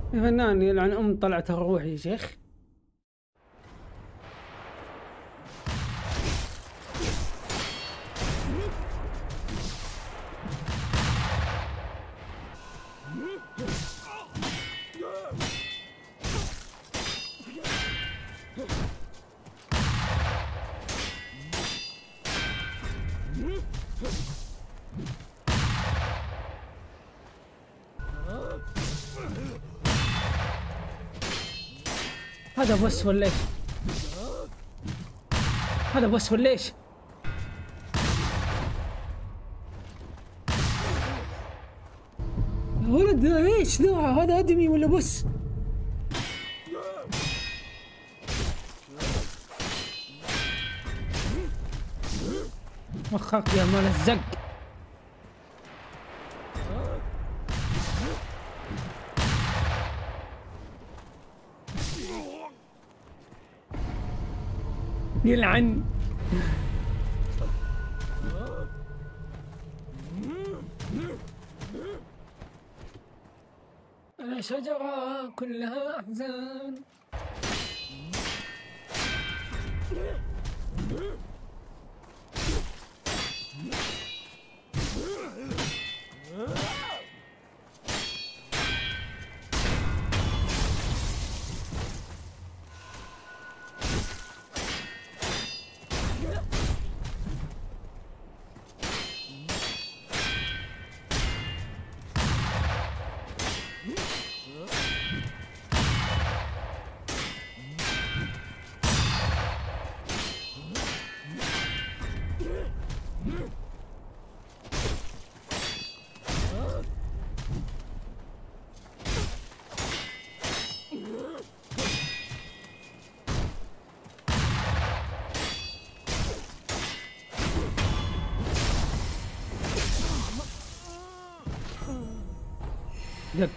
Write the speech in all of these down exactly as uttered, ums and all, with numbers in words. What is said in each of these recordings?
يا فنان يلعن ام طلعت الروح يا شيخ. هذا بس ولا ايش؟ هذا بس ولا ايش؟ يا ولد ايش ذا؟ هذا ادمي ولا بس؟ وخاك يا مال الزق. يلعن. أنا شجرة كلها أحزان. دق.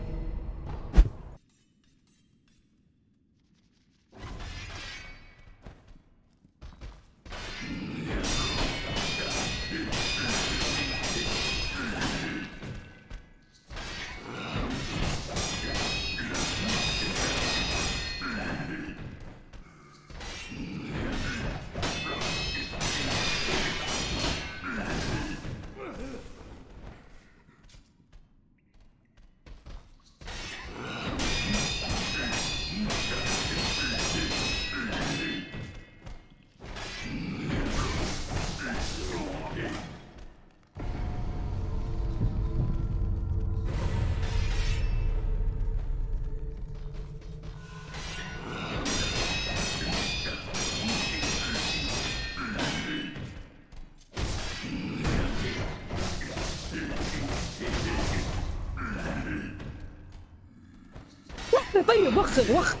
طيب وخر وخر.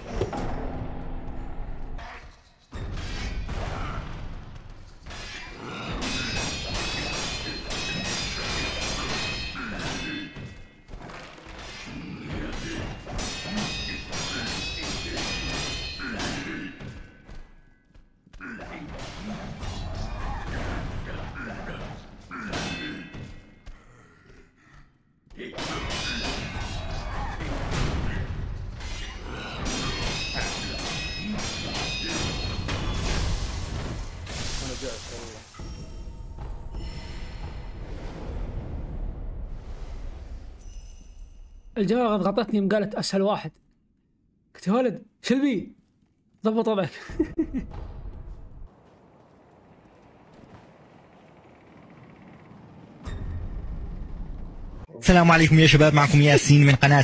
الجوارة ضغطتني وقالت اسهل واحد. قلت يا ولد شلبي ضبط وضعك. السلام عليكم يا شباب، معكم ياسين من قناة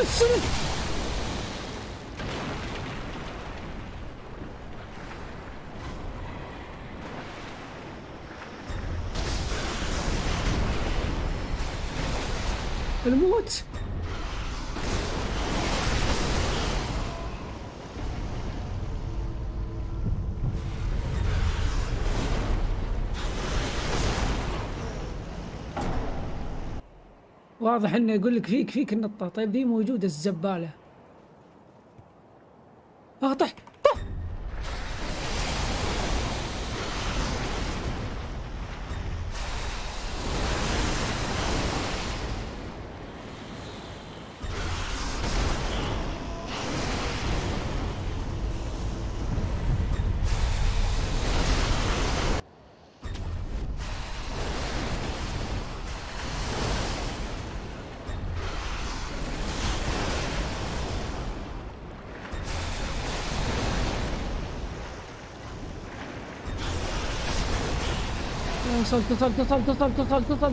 الموت. واضح انه يقول لك فيك فيك النطة. طيب دي موجودة الزبالة. اه طح طح. وصلت وصلت وصلت وصلت وصلت وصلت.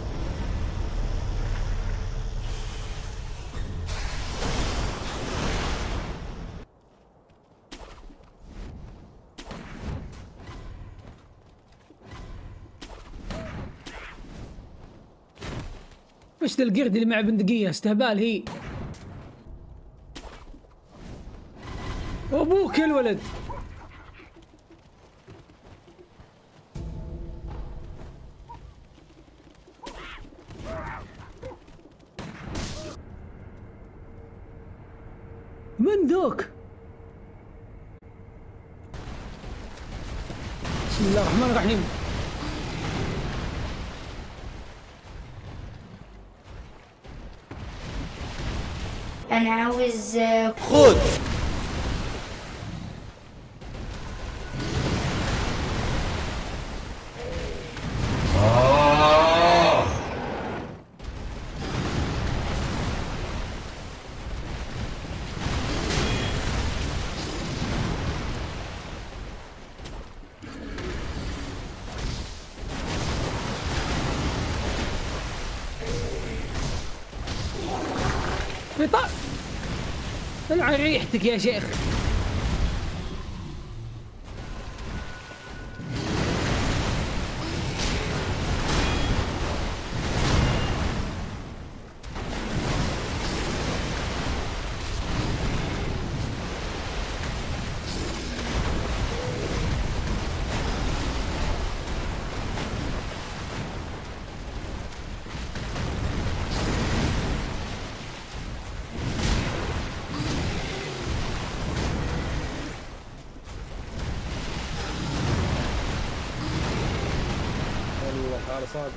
وش ذا القرد اللي مع بندقية؟ استهبال هي. ابوك يا الولد. من ذوك؟ بسم الله الرحمن الرحيم. أنا عاوز خذ. طلع طلع ريحتك يا شيخ. على صادق.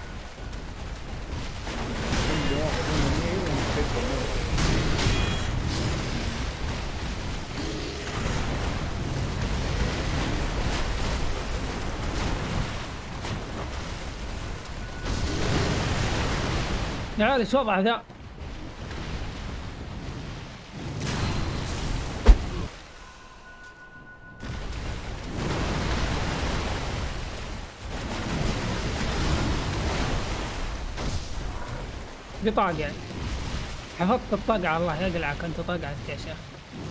يا عيال ايش وضعه ذا؟ بطاقة يعني. حفظت الطقعة الله يقلعك انت طقعتك يا شيخ.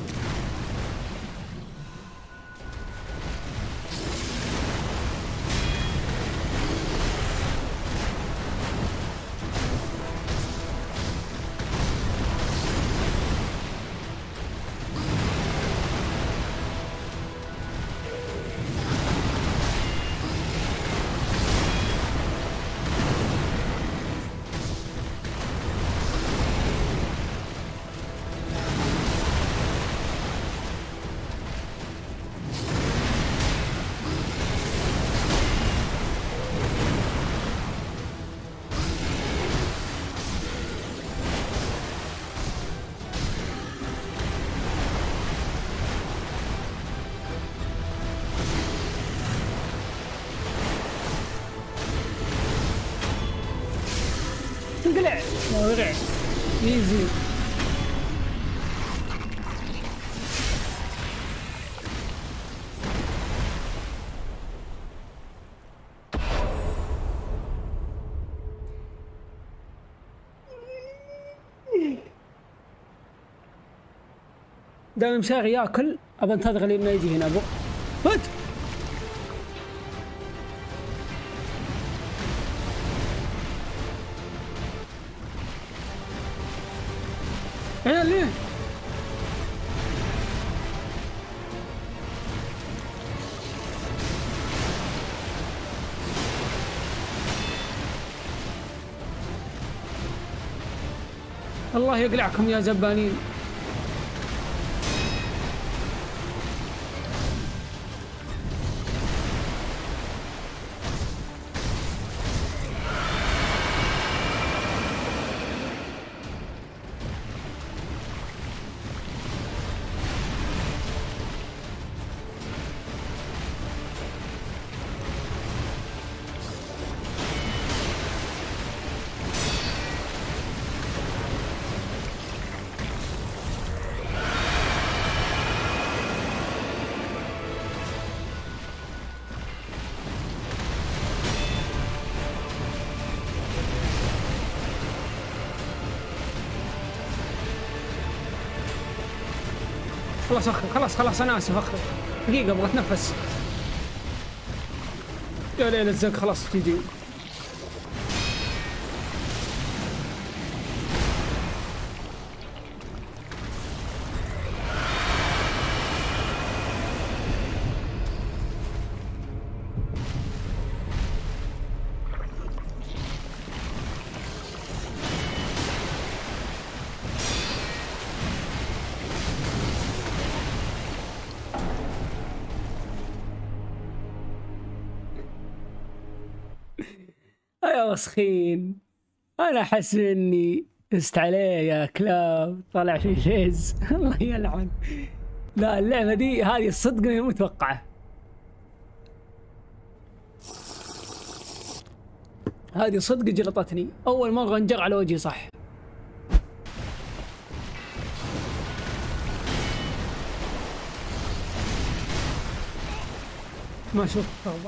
انقلع وقع ايزي. دام مشاغي ياكل ابى انتظر لين ما يجي هنا ابو فت. عيال ليه؟ الله يقلعكم يا زبانين. خلاص اخر، خلاص خلاص انا اسف اخر. دقيقة ابغى اتنفس. يا ليل الزق خلاص تجي. يا وسخين، انا احس اني فزت عليه يا كلاب. طلع في فيز. الله يلعن. لا اللعبة دي هذه الصدق غير متوقعة. هذه صدق جلطتني اول مرة انجر على وجهي صح. ما شفت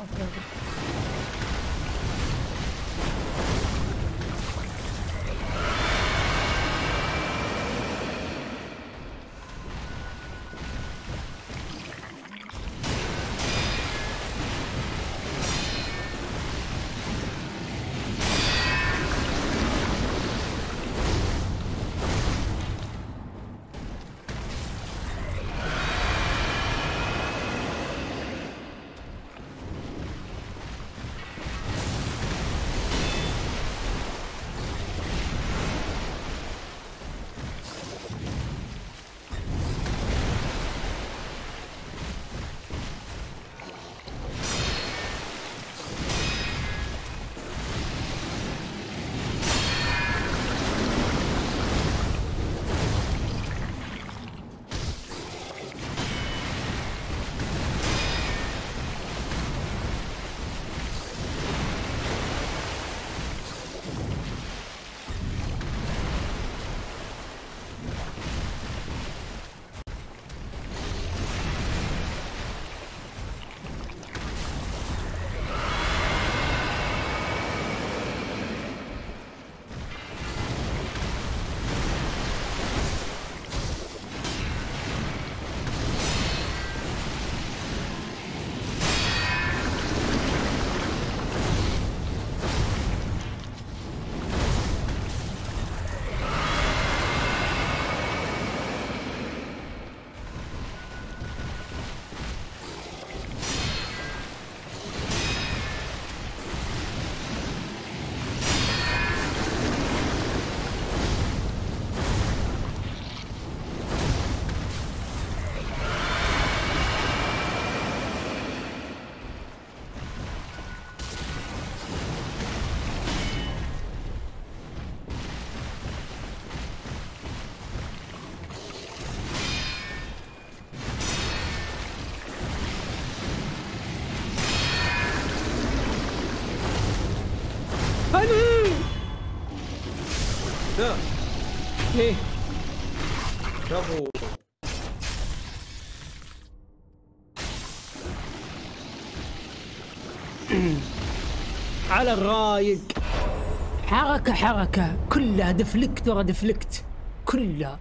لا ليه؟ شافوا على الرايق. حركة حركة كلها دفلكت ورا دفلكت كلها.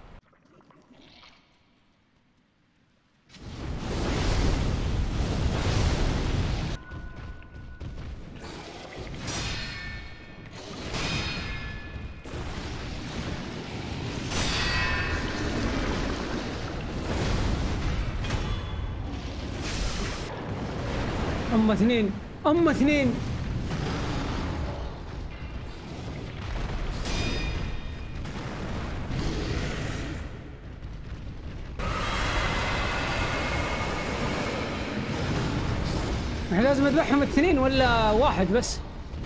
أما اثنين أما اثنين. احنا لازم نذبحهم اثنين ولا واحد بس؟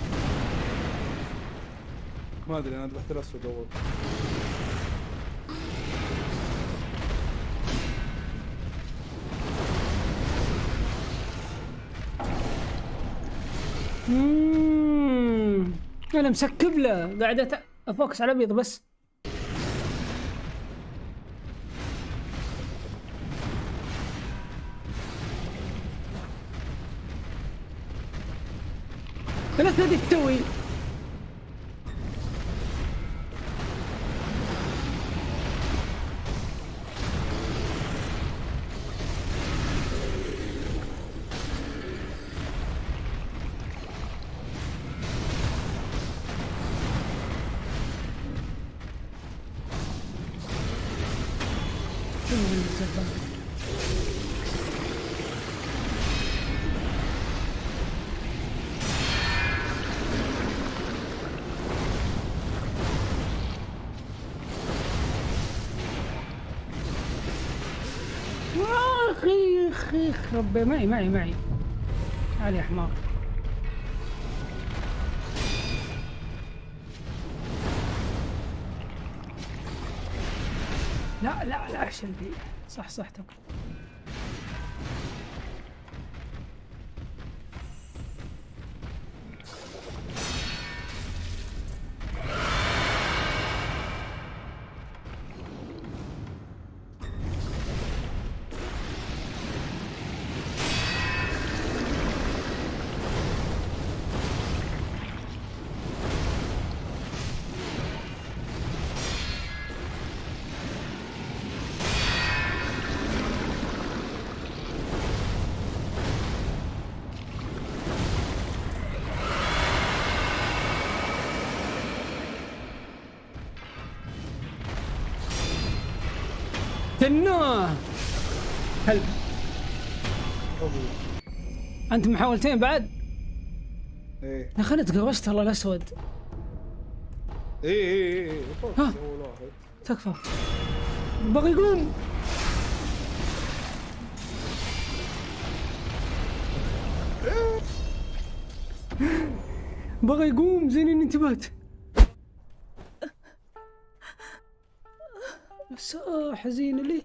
ما ادري انا ذبحت الاسود اول. اممم انا مسكب له قاعد افوكس على الابيض بس. ثلاث نادي تسوي اخي اخي ربي معي معي معي. تعال يا حمار. لا لا لا شلبي صح صح توك. تنوه كلب. انت محاولتين بعد؟ ايه يا اخي انا تقرشت والله الاسود. ايه ايه ايه ها. اول واحد. تكفى. بغى يقوم. بغى يقوم زين اني انتبهت. بس آه حزين لي.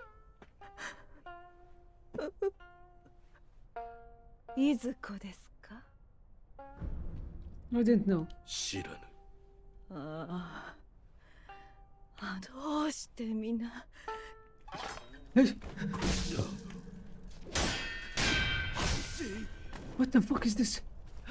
إيزوكو ديسو كا؟ I didn't know. 知らぬ。 ああ、どうしてみんな。 ايش؟ What the fuck is this?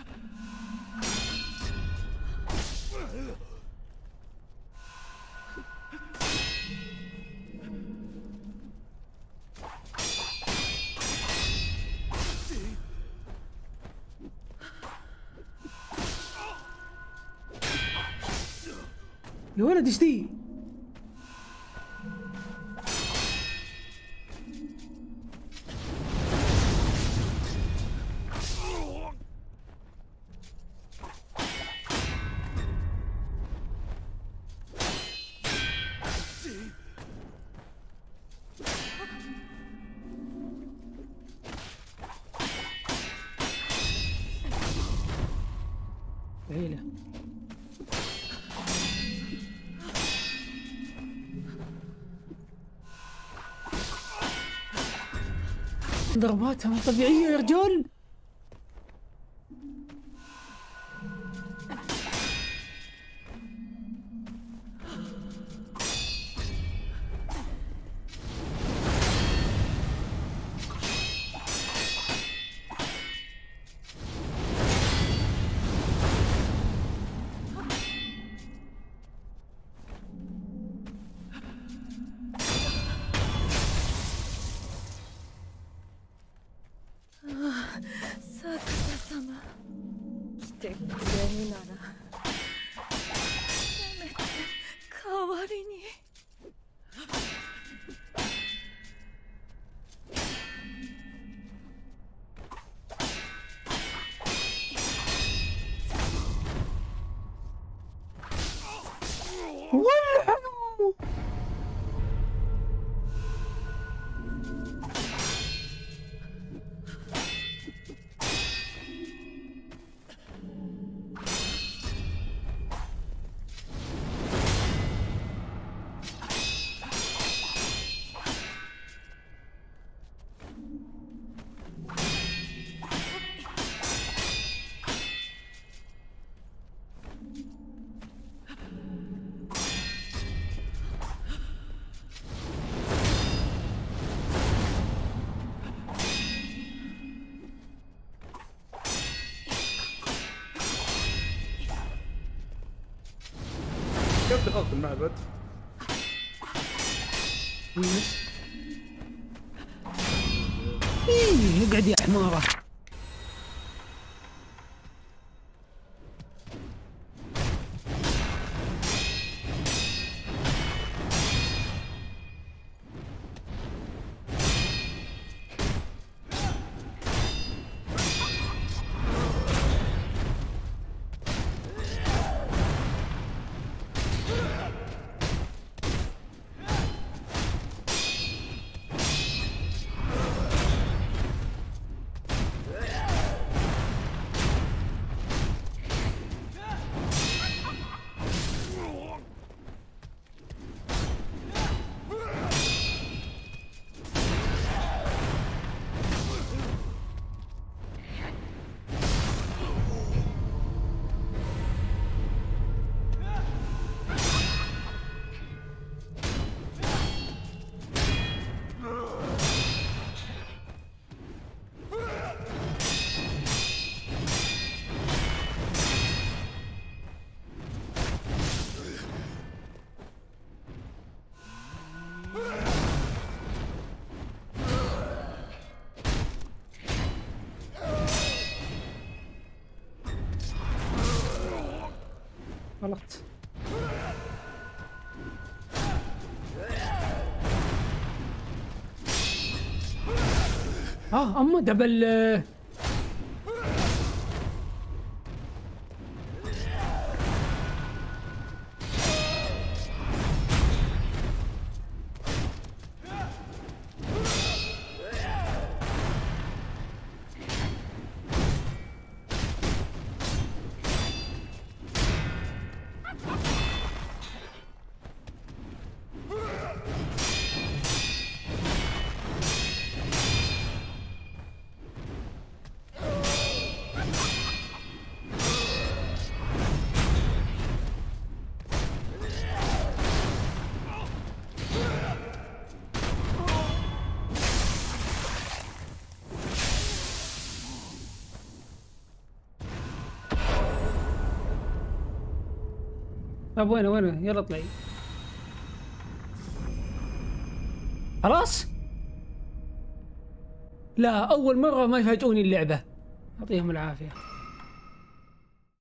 يا ولد ايش دي؟ عيلة ضرباتها مو طبيعية يا رجال. كيف دخلت المعبد؟ يس. ايه اقعد يا حمارة. اه اما دبل. طب وينه وينه؟ يلا اطلعي. خلاص؟ لا أول مرة ما يفاجئوني اللعبة. يعطيهم العافية.